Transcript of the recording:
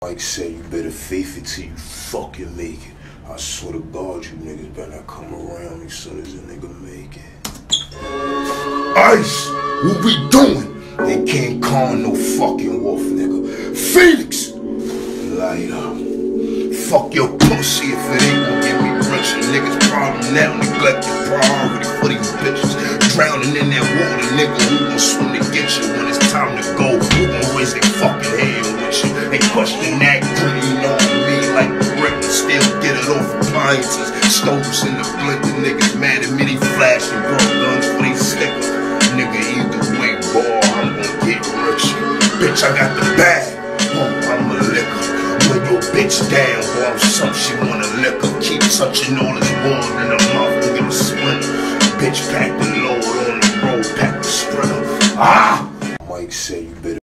Mike said you better faith it till you fucking make it. I swear to God, you niggas better not come around me soon as a nigga make it. Ice, what we doing? They can't con no fucking wolf, nigga. Phoenix, light up. Fuck your pussy if it ain't gonna get me rich. Niggas problem now, neglect your priority for these bitches. Drowning in that water, nigga, who gon' swim to get you when it's time to go? Who gon' raise their fucking hand with you? They question that green on me like brick, but still get it off appliances. Stoves in the blender, niggas mad at me, they flashing broke guns for they stickers. Nigga, either way, boy, I'm gon' get rich. Bitch, I got the bag, I'm a liquor. Lay your bitch down, boy, I'm some she wanna lick her. Keep touching all this wood in her mouth and get a splinter. Bitch, pack the load on the road, pack the sprinter. Mike said you better